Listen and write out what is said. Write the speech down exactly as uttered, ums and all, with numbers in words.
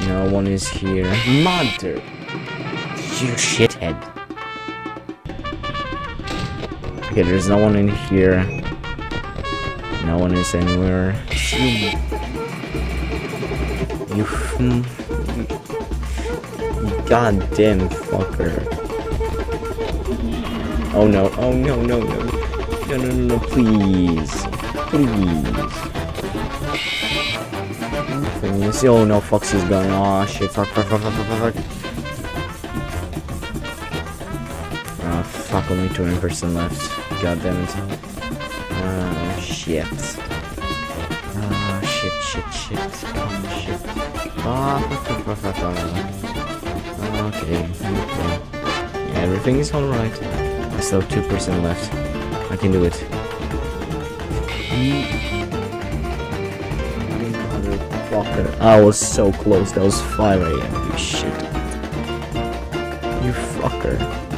No one is here. Mother! You shithead. Okay, there's no one in here. No one is anywhere. You... You... Goddamn fucker. Oh no, oh no, no, no. No, no, no, no, please. Please. Please. Oh no, Foxy's gone. Oh shit, fuck, fuck, fuck, fuck, fuck, fuck. Oh fuck, only twenty percent left. God damn it. Oh shit. Oh shit, shit, shit. Oh shit. Oh fuck, fuck, fuck, fuck, fuck. Okay, okay. Yeah, everything is alright. I still have two percent left. I can do it. Motherfucker. I was so close. That was five A M You shit. You fucker.